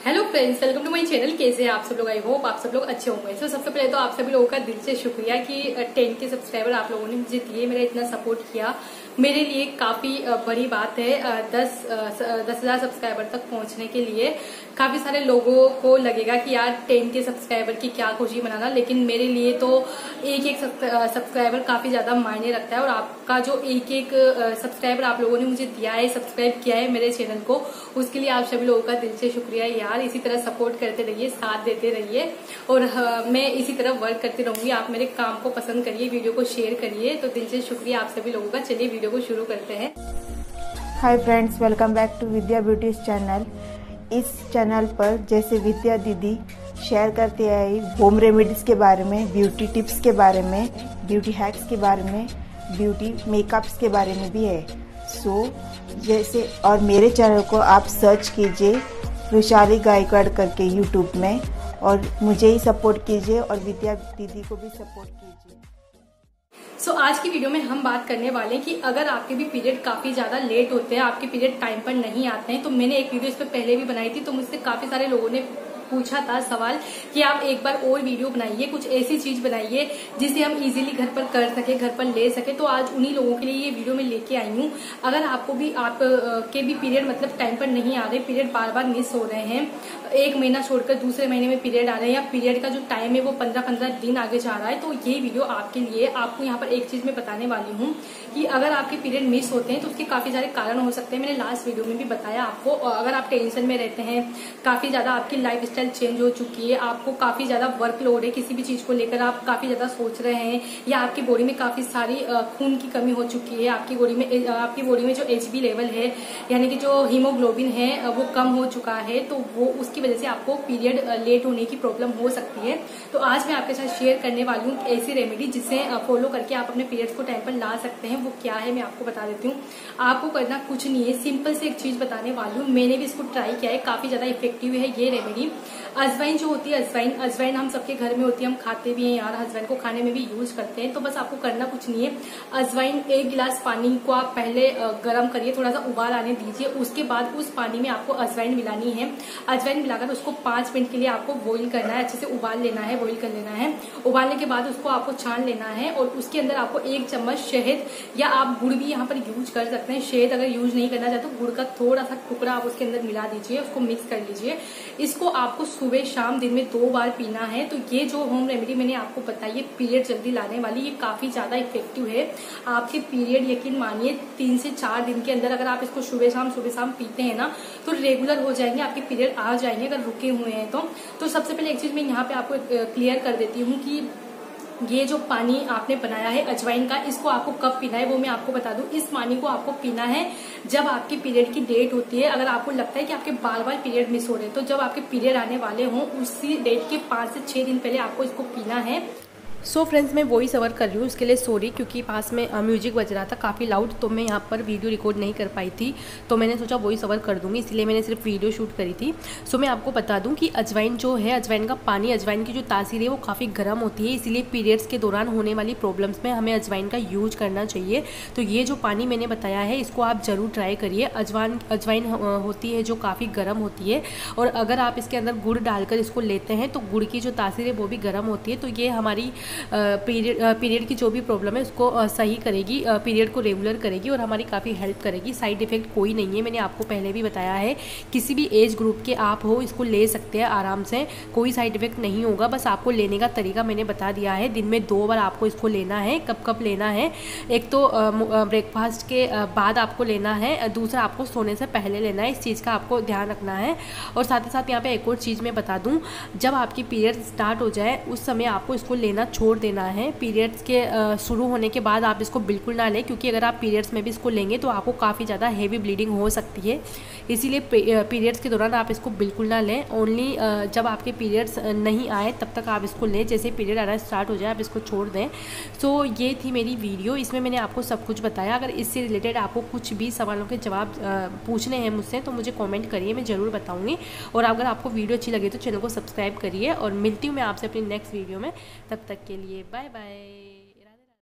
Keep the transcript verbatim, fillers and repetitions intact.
Hello friends, welcome to my channel. कैसे हैं आप सब लोग? आई होप आप सब लोग अच्छे होंगे। तो सबसे पहले तो आप सभी लोगों का दिल से शुक्रिया कि टेन के सब्सक्राइबर आप लोगों ने मुझे दिए, मेरा इतना सपोर्ट किया। मेरे लिए काफी बड़ी बात है दस दस हजार सब्सक्राइबर तक पहुंचने के लिए। काफी सारे लोगों को लगेगा कि यार टेन के सब्सक्राइबर की क्या खुशी मनाना, लेकिन मेरे लिए तो एक एक सब्सक्राइबर काफी ज्यादा मायने रखता है। और आपका जो एक एक सब्सक्राइबर आप लोगों ने मुझे दिया है, सब्सक्राइब किया है मेरे चैनल को, उसके लिए आप सभी लोगों का दिल से शुक्रिया यार। इसी तरह सपोर्ट करते रहिए, साथ देते रहिए और हाँ, मैं इसी तरह वर्क करती रहूंगी। आप मेरे काम को पसंद करिए, वीडियो को शेयर करिए। तो दिल से शुक्रिया आप सभी लोगों का। चलिए वीडियो को शुरू करते हैं। Hi friends, welcome back to Vidya beauty channel. इस चैनल पर जैसे विद्या दीदी शेयर करते आई होम रेमेडीज के बारे में, ब्यूटी टिप्स के बारे में, ब्यूटी हैक्स के बारे में, ब्यूटी मेकअप्स के बारे में भी है। सो so, जैसे और मेरे चैनल को आप सर्च कीजिए वैशाली गायकवाड़ करके यूट्यूब में, और मुझे ही सपोर्ट कीजिए और विद्या दीदी को भी सपोर्ट कीजिए। सो so, आज की वीडियो में हम बात करने वाले हैं कि अगर आपके भी पीरियड काफी ज्यादा लेट होते हैं, आपके पीरियड टाइम पर नहीं आते हैं। तो मैंने एक वीडियो इस पर पहले भी बनाई थी, तो मुझसे काफी सारे लोगों ने पूछा था सवाल कि आप एक बार और वीडियो बनाइए, कुछ ऐसी चीज बनाइए जिसे हम इजीली घर पर कर सके, घर पर ले सके। तो आज उन्हीं लोगों के लिए ये वीडियो मैं लेके आई हूँ। अगर आपको भी आप के भी पीरियड मतलब टाइम पर नहीं आ रहे, पीरियड बार बार मिस हो रहे हैं, एक महीना छोड़कर दूसरे महीने में पीरियड आ रहे हैं, या पीरियड का जो टाइम है वो पंद्रह पंद्रह दिन आगे जा रहा है, तो ये वीडियो आपके लिए। आपको यहाँ पर एक चीज मैं बताने वाली हूँ कि अगर आपके पीरियड मिस होते हैं तो उसके काफी सारे कारण हो सकते हैं। मैंने लास्ट वीडियो में भी बताया आपको। अगर आप टेंशन में रहते हैं, काफी ज्यादा आपकी लाइफ स्टाइल चेंज हो चुकी है, आपको काफी ज्यादा वर्कलोड है, किसी भी चीज को लेकर आप काफी ज्यादा सोच रहे हैं, या आपकी बॉडी में काफी सारी खून की कमी हो चुकी है, आपकी बॉडी में आपकी बॉडी में जो एच बी लेवल है यानी कि जो हीमोग्लोबिन है वो कम हो चुका है, तो वो उसकी वजह से आपको पीरियड लेट होने की प्रॉब्लम हो सकती है। तो आज मैं आपके साथ शेयर करने वाली हूँ ऐसी रेमेडी जिसे फॉलो करके आप अपने पीरियड्स को टाइम पर ला सकते हैं। वो क्या है मैं आपको बता देती हूँ। आपको करना कुछ नहीं है, सिंपल से एक चीज बताने वाली हूँ। मैंने भी इसको ट्राई किया है, काफी ज्यादा इफेक्टिव है ये रेमेडी। अजवाइन जो होती है, अजवाइन अजवाइन हम सबके घर में होती है, हम खाते भी हैं यार, अजवाइन को खाने में भी यूज करते हैं। तो बस आपको करना कुछ नहीं है। अजवाइन एक गिलास पानी को आप पहले गर्म करिए, थोड़ा सा उबाल आने दीजिए। उसके बाद उस पानी में आपको अजवाइन मिलानी है। अजवाइन मिलाकर उसको पांच मिनट के लिए आपको बॉईल करना है, अच्छे से उबाल लेना है, बॉईल कर लेना है। उबालने के बाद उसको आपको छान लेना है और उसके अंदर आपको एक चम्मच शहद या आप गुड़ भी यहाँ पर यूज कर सकते हैं। शहद अगर यूज नहीं करना चाहते तो गुड़ का थोड़ा सा टुकड़ा आप उसके अंदर मिला दीजिए, उसको मिक्स कर लीजिए। इसको आपको सुबह शाम दिन में दो बार पीना है। तो ये जो होम रेमेडी मैंने आपको बताई है पीरियड जल्दी लाने वाली, ये काफी ज्यादा इफेक्टिव है। आपके पीरियड यकीन मानिए तीन से चार दिन के अंदर अगर आप इसको सुबह शाम सुबह शाम पीते हैं ना, तो रेगुलर हो जाएंगे, आपके पीरियड आ जाएंगे अगर रुके हुए हैं तो। तो सबसे पहले एक चीज मैं यहाँ पे आपको क्लियर कर देती हूँ कि ये जो पानी आपने बनाया है अजवाइन का, इसको आपको कब पीना है वो मैं आपको बता दूं। इस पानी को आपको पीना है जब आपके पीरियड की डेट होती है। अगर आपको लगता है कि आपके बार बार पीरियड मिस हो रहे हैं, तो जब आपके पीरियड आने वाले हों उसी डेट के पांच से छह दिन पहले आपको इसको पीना है। सो so फ्रेंड्स, मैं वॉइस ओवर कर रही हूँ, इसके लिए सॉरी, क्योंकि पास में म्यूजिक बज रहा था काफ़ी लाउड, तो मैं यहाँ पर वीडियो रिकॉर्ड नहीं कर पाई थी। तो मैंने सोचा वॉइस ओवर कर दूंगी, इसलिए मैंने सिर्फ वीडियो शूट करी थी। सो so मैं आपको बता दूं कि अजवाइन जो है, अजवाइन का पानी, अजवाइन की जो तासीर है वो काफ़ी गर्म होती है, इसीलिए पीरियड्स के दौरान होने वाली प्रॉब्लम्स में हमें अजवाइन का यूज करना चाहिए। तो ये जो पानी मैंने बताया है इसको आप ज़रूर ट्राई करिए। अजवाइन अजवाइन होती है जो काफ़ी गर्म होती है, और अगर आप इसके अंदर गुड़ डालकर इसको लेते हैं तो गुड़ की जो तासीर है वो भी गर्म होती है। तो ये हमारी पीरियड पीरियड की जो भी प्रॉब्लम है उसको सही करेगी, पीरियड को रेगुलर करेगी और हमारी काफ़ी हेल्प करेगी। साइड इफेक्ट कोई नहीं है, मैंने आपको पहले भी बताया है। किसी भी एज ग्रुप के आप हो इसको ले सकते हैं आराम से, कोई साइड इफेक्ट नहीं होगा। बस आपको लेने का तरीका मैंने बता दिया है। दिन में दो बार आपको इसको लेना है। कब कब लेना है? एक तो ब्रेकफास्ट के बाद आपको लेना है, दूसरा आपको सोने से पहले लेना है। इस चीज़ का आपको ध्यान रखना है। और साथ ही साथ यहाँ पे एक और चीज़ मैं बता दूँ, जब आपकी पीरियड स्टार्ट हो जाए उस समय आपको इसको लेना छोड़ देना है। पीरियड्स के शुरू होने के बाद आप इसको बिल्कुल ना लें, क्योंकि अगर आप पीरियड्स में भी इसको लेंगे तो आपको काफ़ी ज़्यादा हेवी ब्लीडिंग हो सकती है। इसीलिए पीरियड्स के दौरान आप इसको बिल्कुल ना लें। ओनली जब आपके पीरियड्स नहीं आए तब तक आप इसको लें, जैसे पीरियड आना स्टार्ट हो जाए आप इसको छोड़ दें। सो ये थी मेरी वीडियो, इसमें मैंने आपको सब कुछ बताया। अगर इससे रिलेटेड आपको कुछ भी सवालों के जवाब पूछने हैं मुझसे तो मुझे कमेंट करिए, मैं ज़रूर बताऊँगी। और अगर आपको वीडियो अच्छी लगी तो चैनल को सब्सक्राइब करिए, और मिलती हूँ मैं आपसे अपनी नेक्स्ट वीडियो में। तब तक के लिए बाय बाय।